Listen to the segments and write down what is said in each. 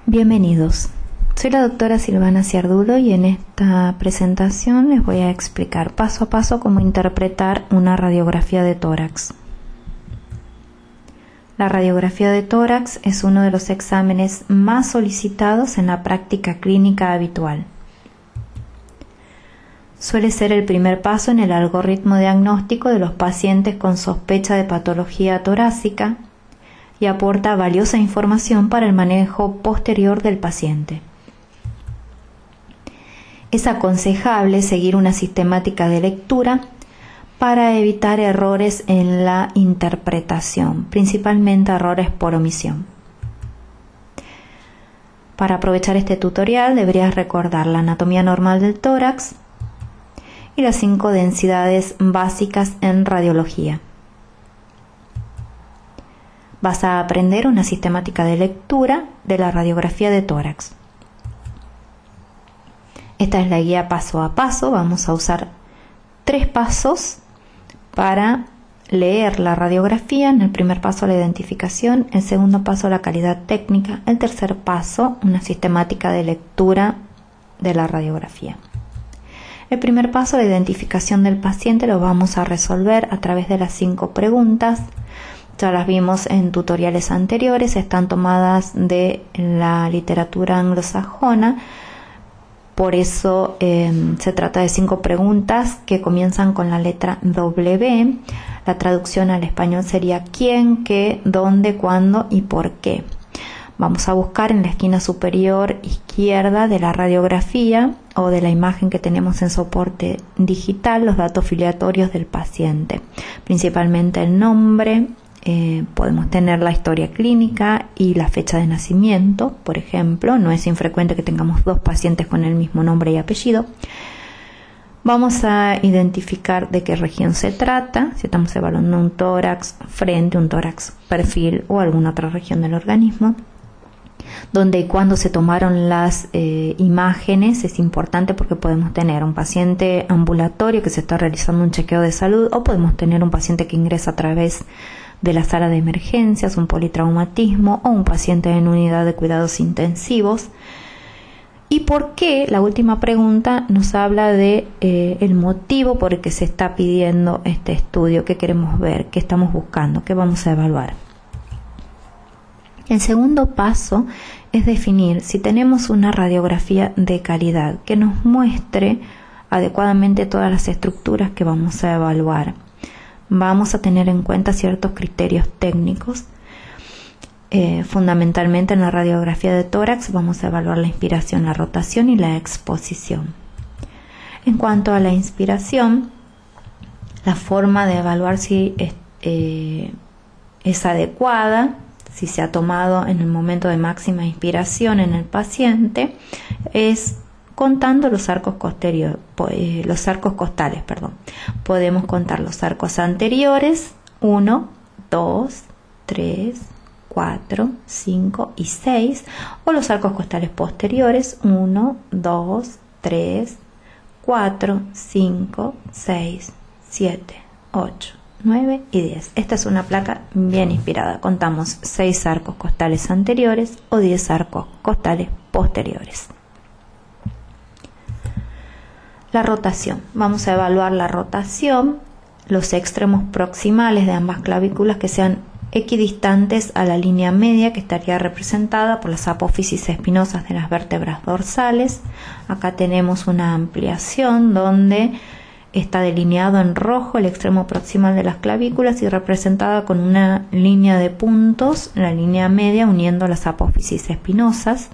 Bienvenidos, soy la doctora Silvana Ciardulo y en esta presentación les voy a explicar paso a paso cómo interpretar una radiografía de tórax. La radiografía de tórax es uno de los exámenes más solicitados en la práctica clínica habitual. Suele ser el primer paso en el algoritmo diagnóstico de los pacientes con sospecha de patología torácica y aporta valiosa información para el manejo posterior del paciente. Es aconsejable seguir una sistemática de lectura para evitar errores en la interpretación, principalmente errores por omisión. Para aprovechar este tutorial deberías recordar la anatomía normal del tórax y las 5 densidades básicas en radiología. Vas a aprender una sistemática de lectura de la radiografía de tórax. Esta es la guía paso a paso. Vamos a usar 3 pasos para leer la radiografía. En el primer paso la identificación, el segundo paso la calidad técnica, el tercer paso una sistemática de lectura de la radiografía. El primer paso, la identificación del paciente, lo vamos a resolver a través de las 5 preguntas. Ya las vimos en tutoriales anteriores, están tomadas de la literatura anglosajona, por eso se trata de 5 preguntas que comienzan con la letra W. La traducción al español sería quién, qué, dónde, cuándo y por qué. Vamos a buscar en la esquina superior izquierda de la radiografía o de la imagen que tenemos en soporte digital los datos filiatorios del paciente, principalmente el nombre. Podemos tener la historia clínica y la fecha de nacimiento, por ejemplo. No es infrecuente que tengamos 2 pacientes con el mismo nombre y apellido. Vamos a identificar de qué región se trata, si estamos evaluando un tórax frente, un tórax perfil o alguna otra región del organismo. Dónde y cuándo se tomaron las imágenes es importante porque podemos tener un paciente ambulatorio que se está realizando un chequeo de salud o podemos tener un paciente que ingresa a través de la sala de emergencias, un politraumatismo o un paciente en unidad de cuidados intensivos. ¿Y por qué? La última pregunta nos habla de el motivo por el que se está pidiendo este estudio, qué queremos ver, qué estamos buscando, qué vamos a evaluar. El segundo paso es definir si tenemos una radiografía de calidad que nos muestre adecuadamente todas las estructuras que vamos a evaluar. Vamos a tener en cuenta ciertos criterios técnicos. Fundamentalmente en la radiografía de tórax vamos a evaluar la inspiración, la rotación y la exposición. En cuanto a la inspiración, la forma de evaluar si es adecuada, si se ha tomado en el momento de máxima inspiración en el paciente, es contando los arcos costales. Podemos contar los arcos anteriores, 1, 2, 3, 4, 5 y 6, o los arcos costales posteriores, 1, 2, 3, 4, 5, 6, 7, 8, 9 y 10. Esta es una placa bien inspirada. Contamos 6 arcos costales anteriores o 10 arcos costales posteriores. La rotación. Vamos a evaluar la rotación, los extremos proximales de ambas clavículas que sean equidistantes a la línea media, que estaría representada por las apófisis espinosas de las vértebras dorsales. Acá tenemos una ampliación donde está delineado en rojo el extremo proximal de las clavículas y representada con una línea de puntos, la línea media uniendo las apófisis espinosas.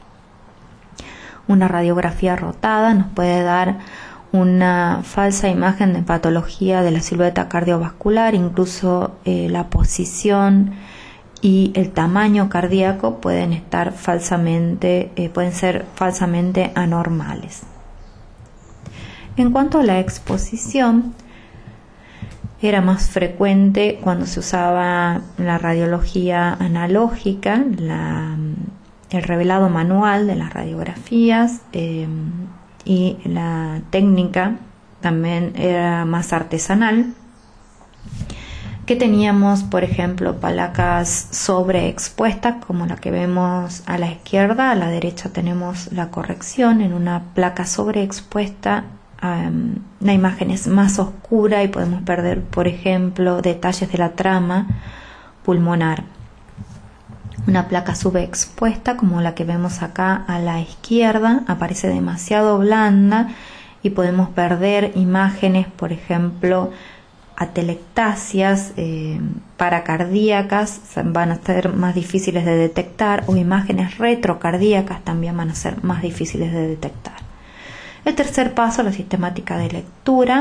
Una radiografía rotada nos puede dar una falsa imagen de patología de la silueta cardiovascular, incluso la posición y el tamaño cardíaco pueden ser falsamente anormales. En cuanto a la exposición, era más frecuente cuando se usaba la radiología analógica, el revelado manual de las radiografías y la técnica también era más artesanal. que teníamos, por ejemplo, placas sobreexpuestas como la que vemos a la izquierda. A la derecha tenemos la corrección. En una placa sobreexpuesta la imagen es más oscura y podemos perder, por ejemplo, detalles de la trama pulmonar. Una placa subexpuesta como la que vemos acá a la izquierda aparece demasiado blanda y podemos perder imágenes, por ejemplo, atelectasias paracardíacas, van a ser más difíciles de detectar, o imágenes retrocardíacas también van a ser más difíciles de detectar. El tercer paso, la sistemática de lectura,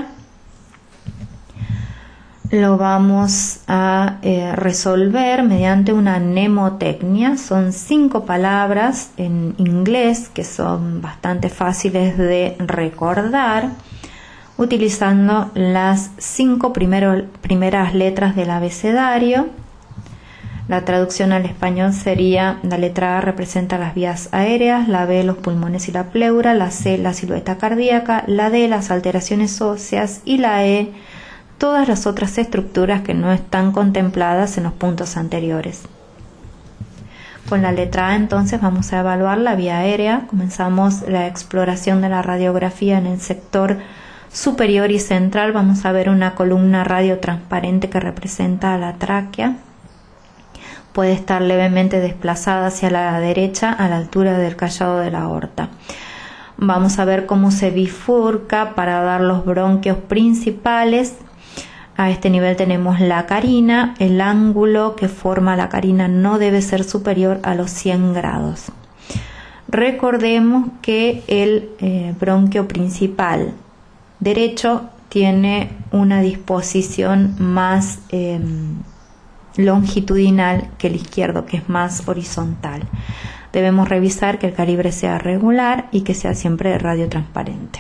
lo vamos a resolver mediante una mnemotecnia. Son 5 palabras en inglés que son bastante fáciles de recordar, utilizando las 5 primeras letras del abecedario. La traducción al español sería: la letra A representa las vías aéreas, la B los pulmones y la pleura, la C la silueta cardíaca, la D las alteraciones óseas y la E todas las otras estructuras que no están contempladas en los puntos anteriores. Con la letra A entonces vamos a evaluar la vía aérea. Comenzamos la exploración de la radiografía en el sector superior y central. Vamos a ver una columna radiotransparente que representa a la tráquea. Puede estar levemente desplazada hacia la derecha a la altura del callado de la aorta. Vamos a ver cómo se bifurca para dar los bronquios principales. A este nivel tenemos la carina. El ángulo que forma la carina no debe ser superior a los 100 grados. Recordemos que el bronquio principal derecho tiene una disposición más longitudinal que el izquierdo, que es más horizontal. Debemos revisar que el calibre sea regular y que sea siempre radiotransparente.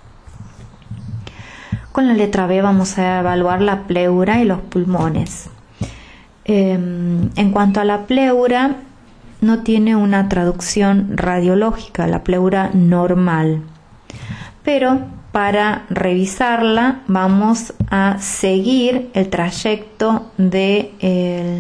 Con la letra B vamos a evaluar la pleura y los pulmones. En cuanto a la pleura, no tiene una traducción radiológica, la pleura normal. Pero para revisarla vamos a seguir el trayecto de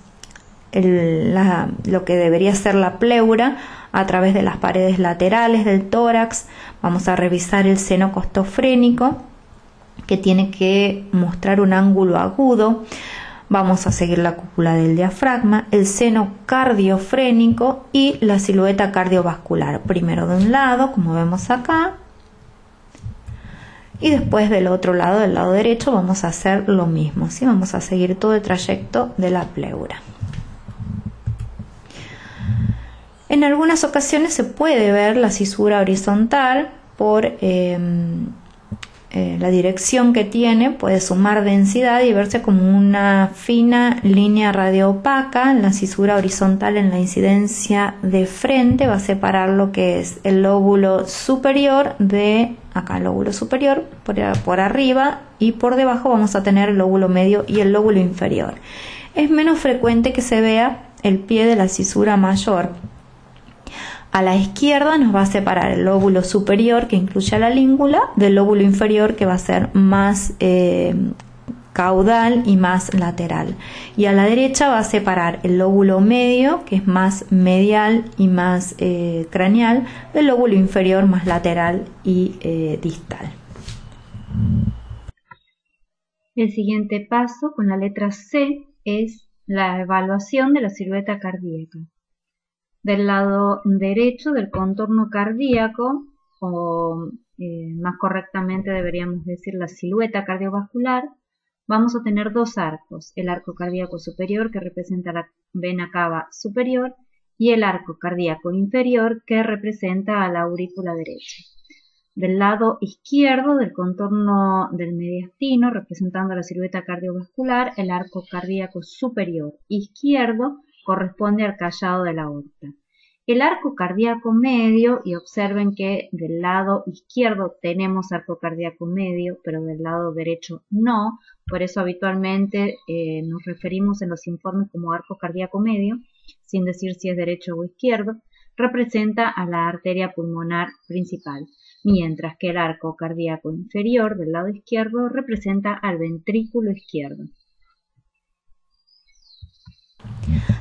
lo que debería ser la pleura a través de las paredes laterales del tórax. Vamos a revisar el seno costofrénico, que tiene que mostrar un ángulo agudo. Vamos a seguir la cúpula del diafragma, el seno cardiofrénico y la silueta cardiovascular. Primero de un lado, como vemos acá, y después del otro lado, del lado derecho, vamos a hacer lo mismo, ¿sí? Vamos a seguir todo el trayecto de la pleura. En algunas ocasiones se puede ver la cisura horizontal por la dirección que tiene. Puede sumar densidad y verse como una fina línea radioopaca. La cisura horizontal en la incidencia de frente va a separar lo que es el lóbulo superior de acá, el lóbulo superior por arriba, y por debajo vamos a tener el lóbulo medio y el lóbulo inferior. Es menos frecuente que se vea el pie de la cisura mayor. A la izquierda nos va a separar el lóbulo superior, que incluye a la língula, del lóbulo inferior, que va a ser más caudal y más lateral. Y a la derecha va a separar el lóbulo medio, que es más medial y más craneal, del lóbulo inferior, más lateral y distal. El siguiente paso, con la letra C, es la evaluación de la silueta cardíaca. Del lado derecho del contorno cardíaco, o más correctamente deberíamos decir la silueta cardiovascular, vamos a tener 2 arcos: el arco cardíaco superior, que representa la vena cava superior, y el arco cardíaco inferior, que representa a la aurícula derecha. Del lado izquierdo del contorno del mediastino, representando la silueta cardiovascular, el arco cardíaco superior izquierdo corresponde al callado de la aorta. El arco cardíaco medio, y observen que del lado izquierdo tenemos arco cardíaco medio, pero del lado derecho no, por eso habitualmente nos referimos en los informes como arco cardíaco medio, sin decir si es derecho o izquierdo, representa a la arteria pulmonar principal, mientras que el arco cardíaco inferior del lado izquierdo representa al ventrículo izquierdo.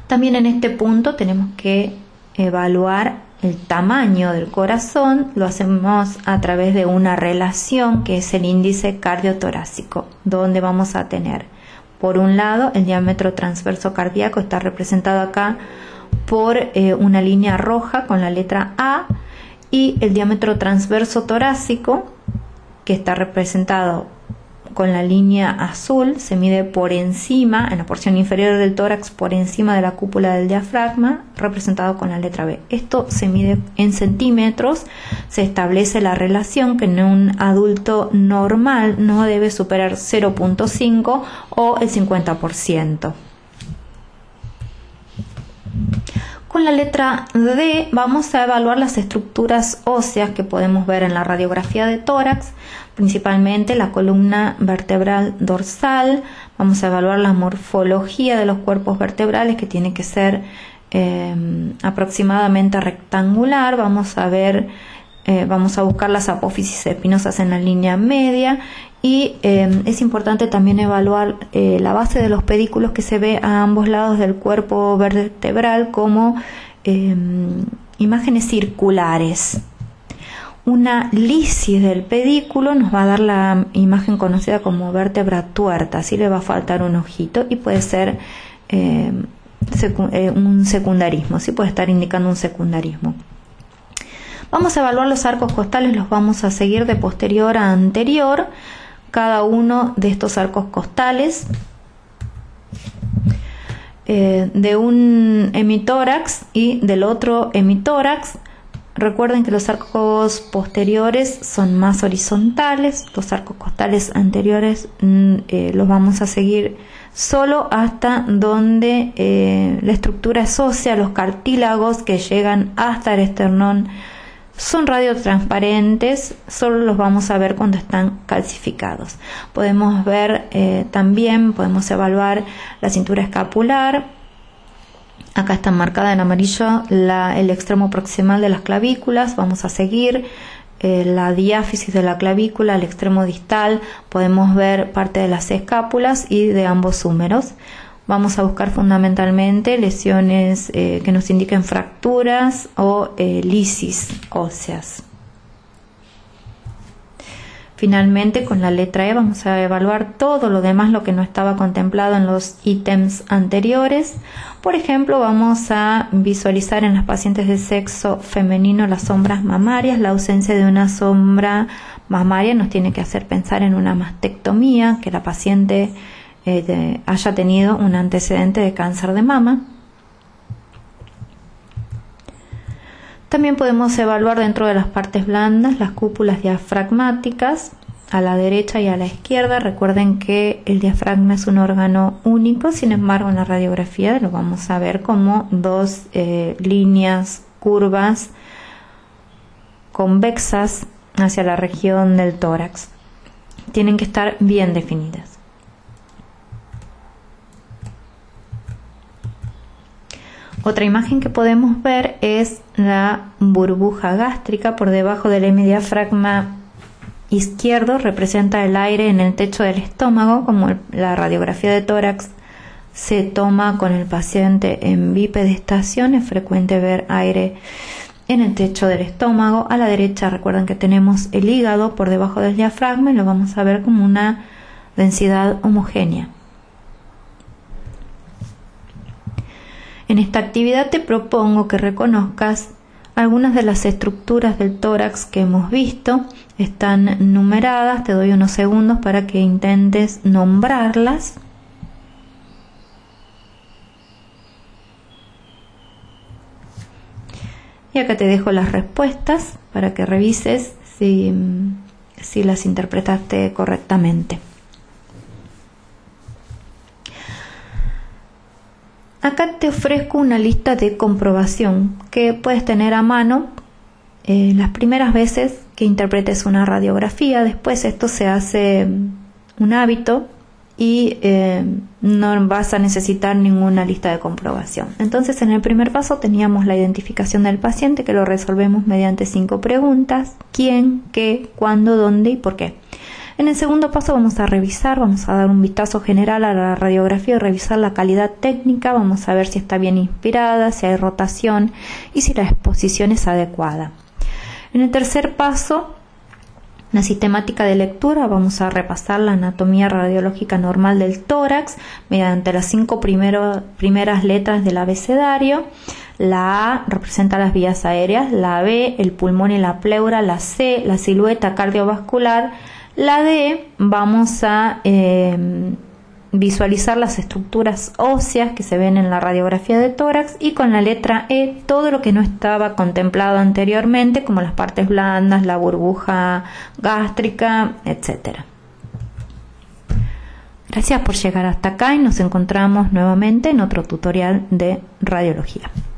También en este punto tenemos que evaluar el tamaño del corazón. Lo hacemos a través de una relación que es el índice cardiotorácico, donde vamos a tener, por un lado, el diámetro transverso cardíaco, está representado acá por una línea roja con la letra A, y el diámetro transverso torácico, que está representado con la línea azul, se mide por encima, en la porción inferior del tórax, por encima de la cúpula del diafragma, representado con la letra B. Esto se mide en centímetros. Se establece la relación que en un adulto normal no debe superar 0.5 o el 50%. Con la letra D vamos a evaluar las estructuras óseas que podemos ver en la radiografía de tórax, principalmente la columna vertebral dorsal. Vamos a evaluar la morfología de los cuerpos vertebrales, que tiene que ser aproximadamente rectangular. Vamos a buscar las apófisis espinosas en la línea media, y es importante también evaluar la base de los pedículos, que se ve a ambos lados del cuerpo vertebral como imágenes circulares. Una lisis del pedículo nos va a dar la imagen conocida como vértebra tuerta, así le va a faltar un ojito, y puede ser un secundarismo, sí puede estar indicando un secundarismo. Vamos a evaluar los arcos costales, los vamos a seguir de posterior a anterior. Cada uno de estos arcos costales de un hemitórax y del otro hemitórax. Recuerden que los arcos posteriores son más horizontales, los arcos costales anteriores los vamos a seguir solo hasta donde la estructura es ósea, los cartílagos que llegan hasta el esternón son radiotransparentes, solo los vamos a ver cuando están calcificados. Podemos ver también, podemos evaluar la cintura escapular. Acá está marcada en amarillo el extremo proximal de las clavículas. Vamos a seguir la diáfisis de la clavícula, el extremo distal. Podemos ver parte de las escápulas y de ambos húmeros. Vamos a buscar fundamentalmente lesiones que nos indiquen fracturas o lisis óseas. Finalmente, con la letra E vamos a evaluar todo lo demás, lo que no estaba contemplado en los ítems anteriores. Por ejemplo, vamos a visualizar en las pacientes de sexo femenino las sombras mamarias. La ausencia de una sombra mamaria nos tiene que hacer pensar en una mastectomía, que la paciente haya tenido un antecedente de cáncer de mama. También podemos evaluar dentro de las partes blandas las cúpulas diafragmáticas a la derecha y a la izquierda. Recuerden que el diafragma es un órgano único, sin embargo en la radiografía lo vamos a ver como dos líneas curvas convexas hacia la región del tórax. Tienen que estar bien definidas. Otra imagen que podemos ver es la burbuja gástrica por debajo del hemidiafragma izquierdo. Representa el aire en el techo del estómago. Como la radiografía de tórax se toma con el paciente en bipedestación, es frecuente ver aire en el techo del estómago. A la derecha recuerden que tenemos el hígado por debajo del diafragma y lo vamos a ver como una densidad homogénea. En esta actividad te propongo que reconozcas algunas de las estructuras del tórax que hemos visto. Están numeradas, te doy unos segundos para que intentes nombrarlas. Y acá te dejo las respuestas para que revises si las interpretaste correctamente. Acá te ofrezco una lista de comprobación que puedes tener a mano las primeras veces que interpretes una radiografía. Después esto se hace un hábito y no vas a necesitar ninguna lista de comprobación. Entonces, en el primer paso teníamos la identificación del paciente, que lo resolvemos mediante 5 preguntas: quién, qué, cuándo, dónde y por qué. En el segundo paso vamos a revisar, vamos a dar un vistazo general a la radiografía y revisar la calidad técnica, vamos a ver si está bien inspirada, si hay rotación y si la exposición es adecuada. En el tercer paso, la sistemática de lectura, vamos a repasar la anatomía radiológica normal del tórax mediante las 5 primeras letras del abecedario. La A representa las vías aéreas, la B el pulmón y la pleura, la C la silueta cardiovascular, la D vamos a visualizar las estructuras óseas que se ven en la radiografía de tórax, y con la letra E todo lo que no estaba contemplado anteriormente, como las partes blandas, la burbuja gástrica, etc. Gracias por llegar hasta acá y nos encontramos nuevamente en otro tutorial de radiología.